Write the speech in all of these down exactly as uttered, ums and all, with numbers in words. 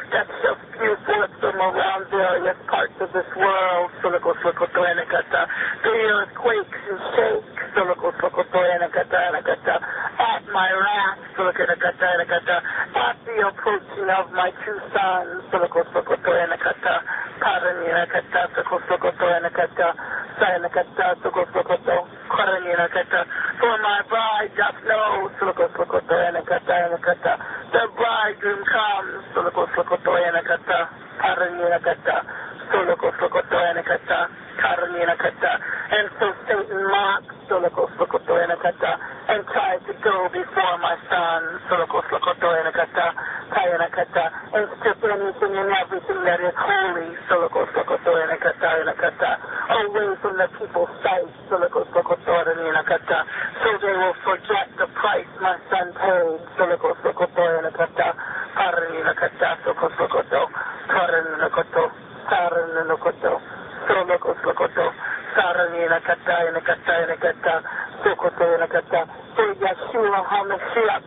that shall spew forth from around various parts of this world, the earth quakes and shakes, at my wrath, at the approaching of my two sons, for my bride doth know, the bridegroom comes, and so Satan mocks and tries to go before my son, and strip anything and everything that is holy, away from the people's sight, so they will forget the price my son paid, so Yeshua HaMashiach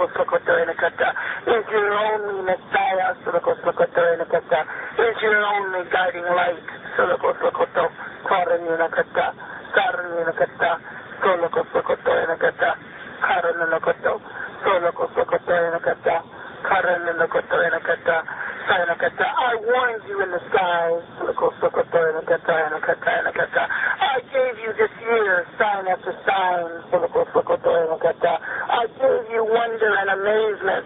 is your only Messiah, is your only guiding light, I warned you in the skies. I gave you this year sign after sign. I gave you wonder and amazement.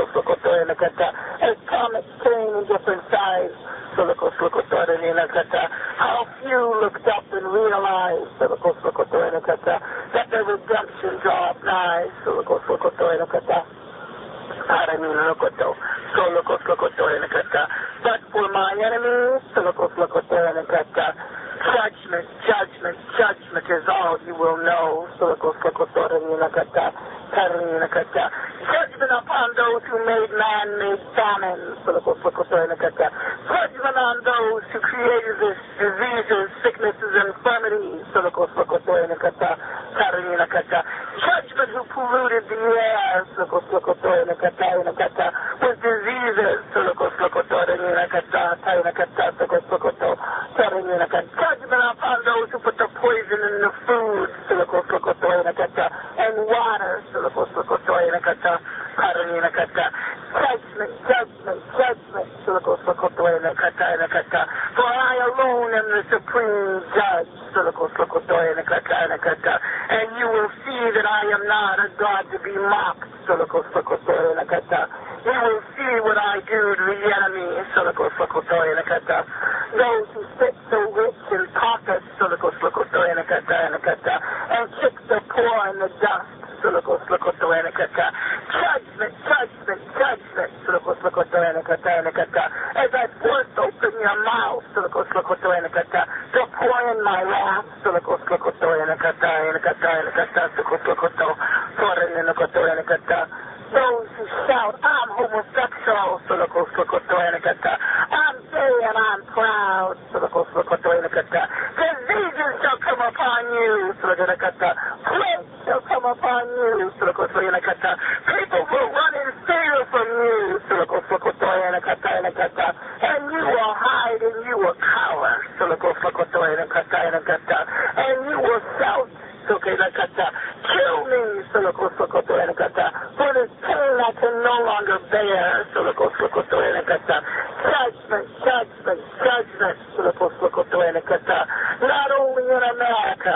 As comets came in different sizes. How few looked up and realized that the redemption draweth nigh. But for my enemies, judgment, judgment, judgment is all you will know. Judgment upon those who made man-made famines. Judgment on those who created this diseases, sicknesses, infirmities. Judgment who polluted the air with diseases. Judgment upon those who put the poison in the food and water. Judgment, judgment, judgment. For I alone am the supreme judge. And you will see that I am not a God to be mocked. You will see what I do to the enemy. Those who sit so rich and pompous and kick the poor in the dust. Judgment, judgment, judgment. As I force open your mouth to pour in my wrath. Those who shout, I'm homosexual. I'm gay and I'm proud. Diseases shall come upon you. Plagues shall come upon you. People will run in fear from you. And you will hide and you will cower. And you will shout. Kill me. For this pain I can no longer bear. Judgment, judgment, judgment. Not only in America,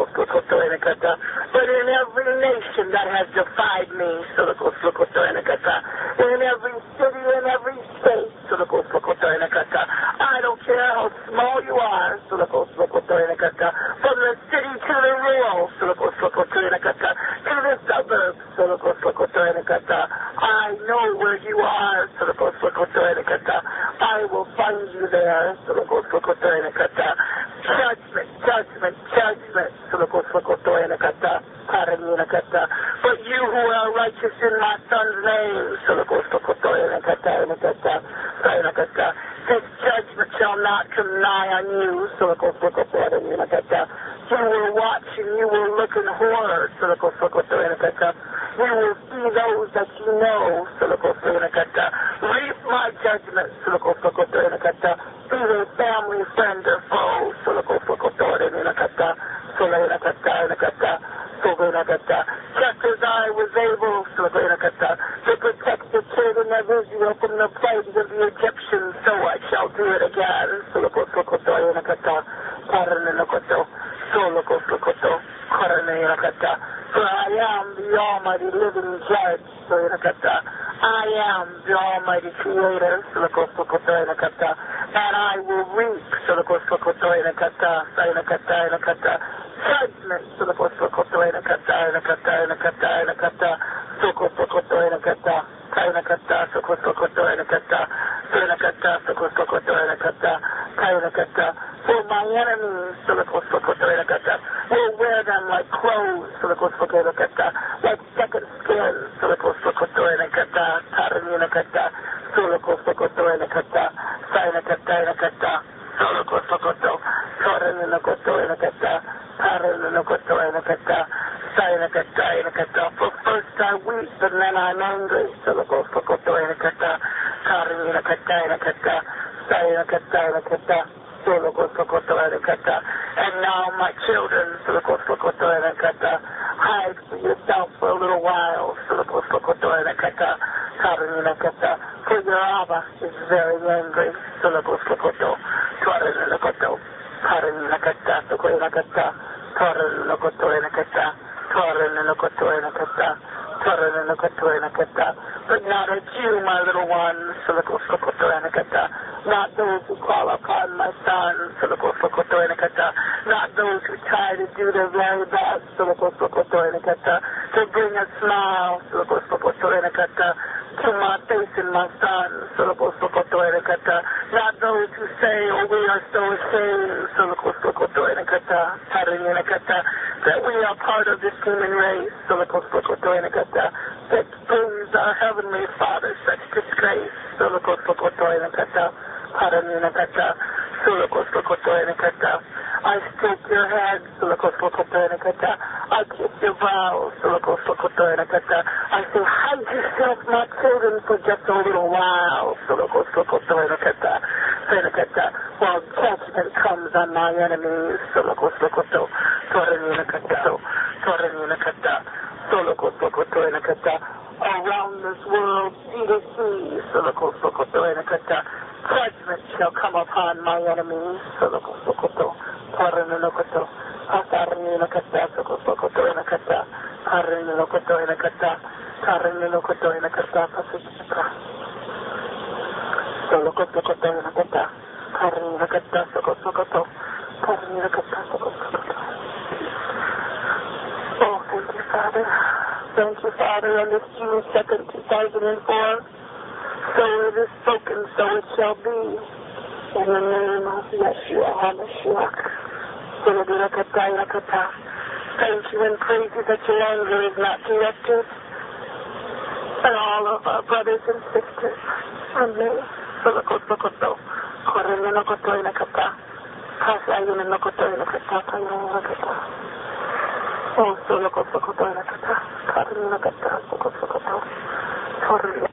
but in every nation that has defied me. In every city, in every state. I don't care how small you are. From the city to the rural, to the suburbs. I know where you are. I will find you there. Judgment, judgment, judgment. But you who are righteous in my son's name, this judgment shall not come nigh on you. You will watch and you will look in horror. You will see those that you know. Reap my my judgment, through their family, friend, or foe, just as I was able to protect the children of Israel from the plagues of the Egyptians, so I shall do it again. For I am the Almighty living Judge. I am the Almighty Creator. And I will reap judgment. For my enemies will wear them like clothes, like second skin. For first I weep and then I'm angry. And now my children, hide yourself for a little while. For your Abba is very angry. But not at you, my little ones, not those who call upon my son, not those who try to do their very best to bring a smile to my face and my son, not those who say, oh, we are so ashamed that we are part of this human race that brings our Heavenly Father such disgrace. I stroke your head. I kiss your brows. I say, hide yourself, my children, for just a little while. While judgment comes on my enemies. Around this world, sea to sea, judgment shall come upon my enemies. Oh, thank you, Father. Thank you, Father, on this June second, two thousand four. So it is spoken, so it shall be. In the name of Yeshua HaMashiach. Thank you and praise you that your anger is not directed at all of our brothers and sisters. Amen. Oh, solo con poco toda la cata, carne la cata, poco poco, corre